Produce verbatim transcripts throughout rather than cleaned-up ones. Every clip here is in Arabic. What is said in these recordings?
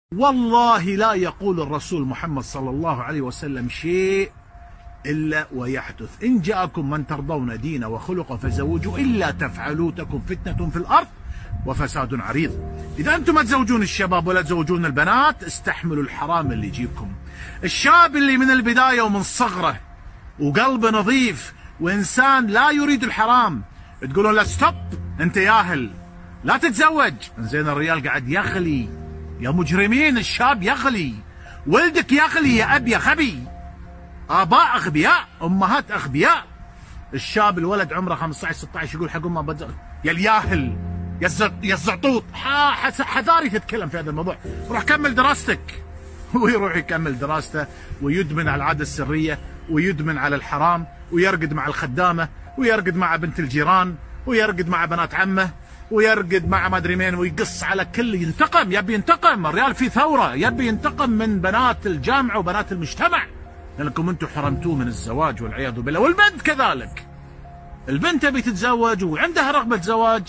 والله لا يقول الرسول محمد صلى الله عليه وسلم شيء إلا ويحدث. إن جاءكم من ترضون دينه وخلقه فزوجوا، إلا تفعلوا تكن فتنة في الأرض وفساد عريض. إذا أنتم ما تزوجون الشباب ولا تزوجون البنات، استحملوا الحرام اللي يجيبكم. الشاب اللي من البداية ومن صغره وقلبه نظيف وإنسان لا يريد الحرام، تقولون لا ستوب أنت ياهل لا تتزوج. زين الريال قاعد يغلي يا مجرمين، الشاب يغلي، ولدك يغلي يا أب يا غبي. آباء أغبياء، أمهات أغبياء. الشاب الولد عمره خمسة عشر ستة عشر يقول حق أمه بتزوج. يا الياهل يا يا الزعطوط، حذاري تتكلم في هذا الموضوع. روح كمل دراستك. ويروح يكمل دراسته ويدمن على العادة السرية ويدمن على الحرام ويرقد مع الخدامة ويرقد مع بنت الجيران ويرقد مع بنات عمه ويرقد مع ما ادري مين ويقص على كل. ينتقم، يبي ينتقم. الريال في ثورة، يبي ينتقم من بنات الجامعة وبنات المجتمع لأنكم أنتم حرمتوه من الزواج والعياذ بالله. والبنت كذلك، البنت تبي تتزوج وعندها رغبة زواج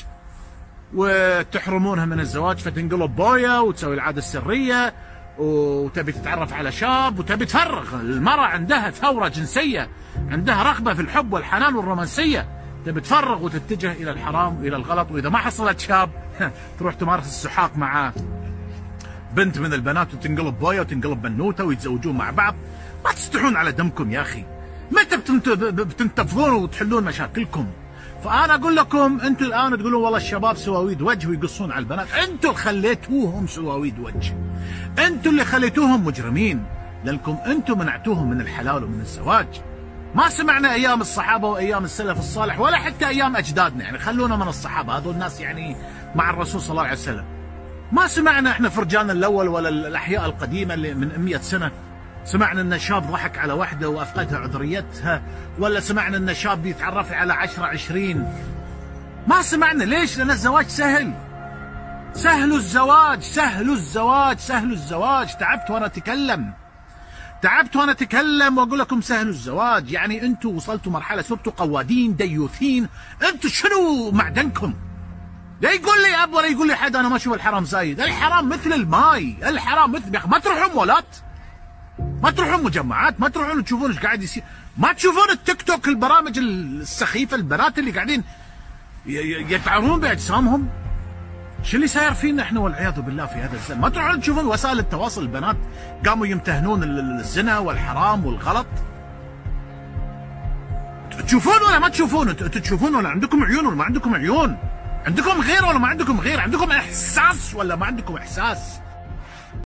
وتحرمونها من الزواج فتنقلب بويا وتسوي العادة السرية وتبي تتعرف على شاب وتبي تفرغ. المرأة عندها ثورة جنسية، عندها رغبة في الحب والحنان والرومانسية، تبي تفرغ وتتجه إلى الحرام وإلى الغلط. وإذا ما حصلت شاب تروح تمارس السحاق مع بنت من البنات وتنقلب بويا وتنقلب بنوتة ويتزوجون مع بعض. ما تستحون على دمكم يا أخي؟ متى بتنتفضون وتحلون مشاكلكم؟ فأنا أقول لكم أنتم الآن تقولون والله الشباب سواويد وجه ويقصون على البنات. أنتم اللي خليتوهم سواويد وجه، أنتم اللي خليتوهم مجرمين، لأنكم أنتم منعتوهم من الحلال ومن الزواج. ما سمعنا أيام الصحابة وأيام السلف الصالح ولا حتى أيام أجدادنا، يعني خلونا من الصحابة هذول الناس يعني مع الرسول صلى الله عليه وسلم. ما سمعنا إحنا فرجان الأول ولا الأحياء القديمة اللي من مئة سنة سمعنا ان شاب ضحك على واحده وافقدها عذريتها، ولا سمعنا ان شاب يتعرف على عشرة عشرين. ما سمعنا. ليش؟ لان الزواج سهل. سهل الزواج، سهل الزواج، سهل الزواج. تعبت وانا اتكلم، تعبت وانا اتكلم واقول لكم سهل الزواج. يعني انتم وصلتوا مرحله صرتوا قوادين ديوثين. انتم شنو معدنكم؟ لا يقول لي اب ولا يقول لي حد انا ما اشوف الحرام زايد. الحرام مثل الماي، الحرام مثل يا اخي. ما تروحون مولات، ما تروحون مجمعات، ما تروحون تشوفون ايش قاعد يصير، ما تشوفون التيك توك البرامج السخيفه، البنات اللي قاعدين يتعرون باجسامهم. شو اللي صاير فينا احنا والعياذ بالله في هذا الزمن؟ ما تروحون تشوفون وسائل التواصل البنات قاموا يمتهنون الزنا والحرام والغلط؟ تشوفون ولا ما تشوفون؟ تشوفون ولا عندكم عيون ولا ما عندكم عيون؟ عندكم غير ولا ما عندكم غير؟ عندكم احساس ولا ما عندكم احساس؟